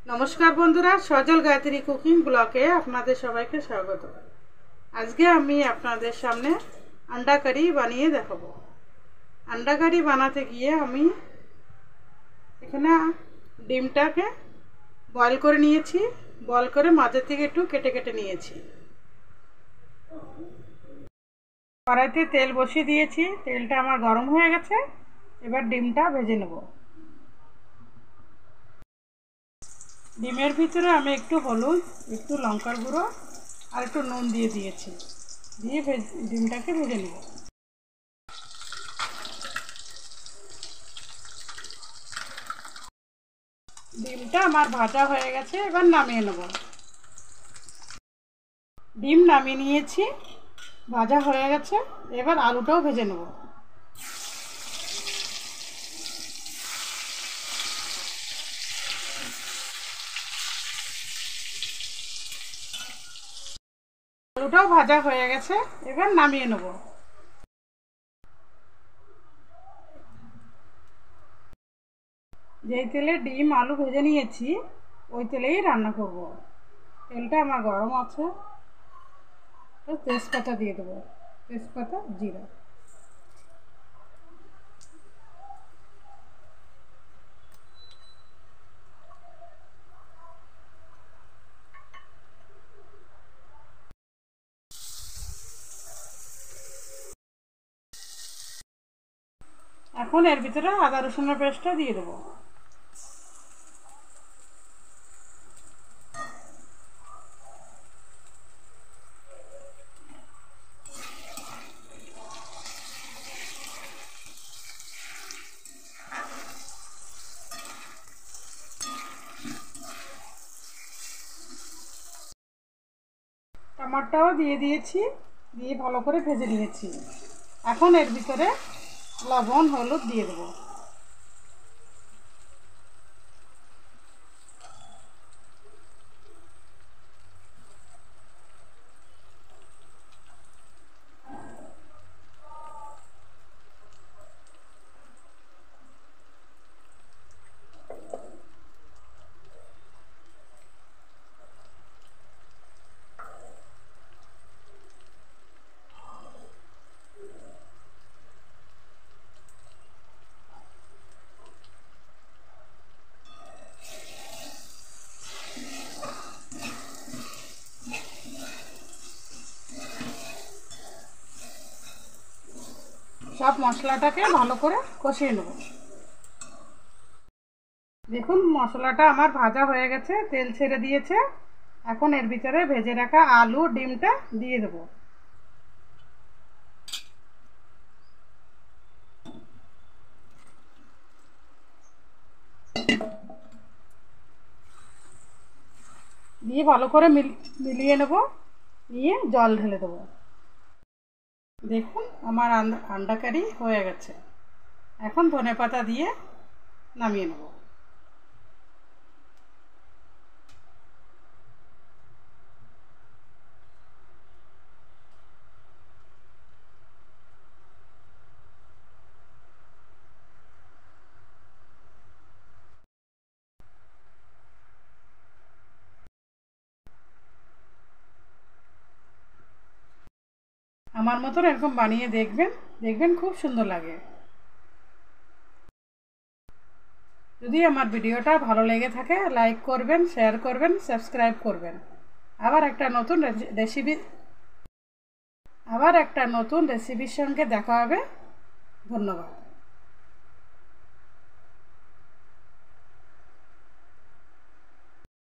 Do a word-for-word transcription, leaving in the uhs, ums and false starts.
नमस्कार बंधुरा सजल गायत्री कुकिंग ब्लगे आपनादेर सबाइके स्वागत। आज के आमी आपनादेर सामने अंडा करी बानिये देखाबो। अंडा करी बानाते गिये आमी एखाने डिमटाके बयल करे नियेछि, बयल करे माझे थेके एकटु केटे केटे नियेछि। कड़ाइते तेल बसिए दिएछि, तेलटा आमार गरम हये गेछे। एबार डिमटा भेजे नेब। ডিমের ভিতরে আমি একটু হলুদ, একটু লঙ্কার গুঁড়ো আর একটু নুন দিয়ে দিয়েছি, দিয়ে ডিমটাকে ভেজে নেব। ডিমটা আমার ভাজা হয়ে গেছে, এবার নামিয়ে নেব। ডিম নামিয়ে নিয়েছি, ভাজা হয়ে গেছে। এবার আলুটাও ভেজে নেব। আলুটাও ভাজা হয়ে গেছে, এবার নামিয়ে নেব। যেই তেলে ডিম আলু ভেজে নিয়েছি ওই তেলেই রান্না করব। তেলটা আমার গরম আছে, তেজপাতা দিয়ে দেব, তেজপাতা জিরা। এখন এর ভিতরে আদা রসুনের পেস্টটা দিয়ে দেব। টমেটোও দিয়ে দিয়েছি, দিয়ে ভালো করে ভেজে নিয়েছি। এখন এর ভিতরে লবণ হলুদ দিয়ে দেব। সব মশলাটাকে ভালো করে কষিয়ে নেব। দেখুন মশলাটা আমার ভাজা হয়ে গেছে, তেল ছেড়ে দিয়েছে। এখন এর ভিতরে ভেজে রাখা আলু ডিমটা দিয়ে দেব। দিয়ে ভালো করে মিলিয়ে নেব, নিয়ে জল ঢেলে দেবো। দেখুন আমার আন্ডা কারি হয়ে গেছে। এখন ধনেপাতা দিয়ে নামিয়ে নেব। আমার মতন এরকম বানিয়ে দেখবেন, দেখবেন খুব সুন্দর লাগে। যদি আমার ভিডিওটা ভালো লেগে থাকে লাইক করবেন, শেয়ার করবেন, সাবস্ক্রাইব করবেন। আবার একটা নতুন রেসিপি আবার একটা নতুন রেসিপির সঙ্গে দেখা হবে। ধন্যবাদ।